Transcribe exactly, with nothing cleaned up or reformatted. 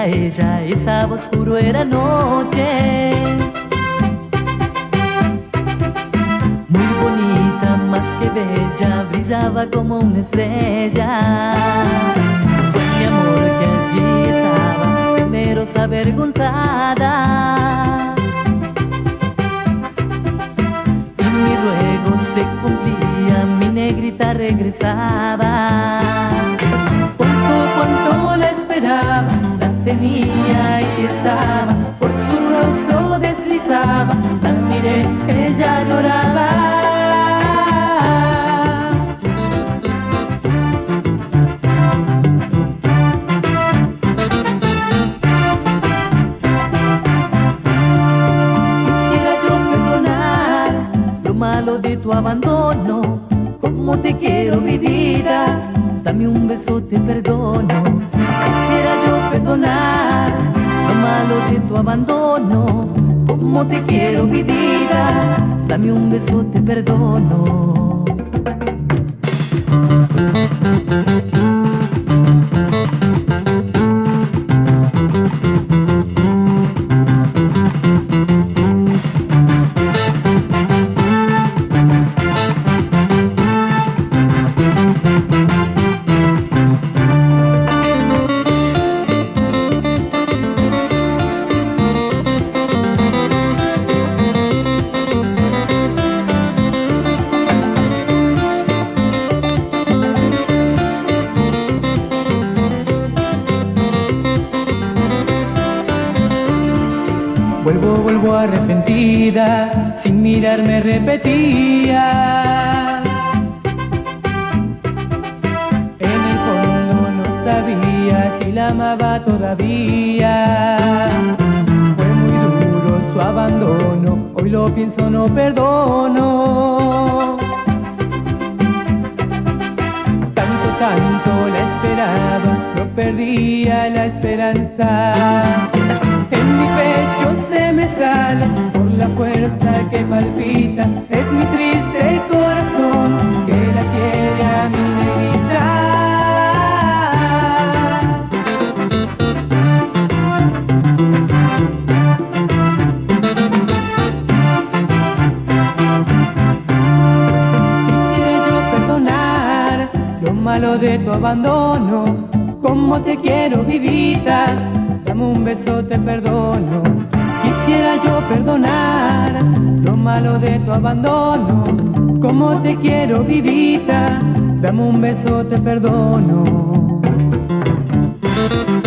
ella, estaba oscuro, era noche. Muy bonita, más que bella, brillaba como una estrella. Fue mi amor que allí estaba, temerosa, avergonzada. Y mi ruego se cumplía, mi negrita regresaba. Cuánto, cuánto la esperaba, la tenía y estaba, por su rostro deslizaba, la miré, ella lloraba. Quisiera yo perdonar lo malo de tu abandono, como te quiero mi vida, dame un beso, te perdono. Quisiera yo perdonar lo malo de tu abandono, como te quiero mi vida, dame un beso, te perdono. Vuelvo, vuelvo arrepentida, sin mirarme repetía. En el fondo no sabía si la amaba todavía. Fue muy duro su abandono, hoy lo pienso, no perdono. Tanto, tanto la esperaba, no perdía la esperanza. En mi pecho se me sale por la fuerza que palpita, es mi triste corazón que la quiere a mi negrita. Quisiera yo perdonar lo malo de tu abandono, como te quiero vidita, dame un beso, te perdono. Quisiera yo perdonar lo malo de tu abandono, como te quiero vidita, dame un beso, te perdono.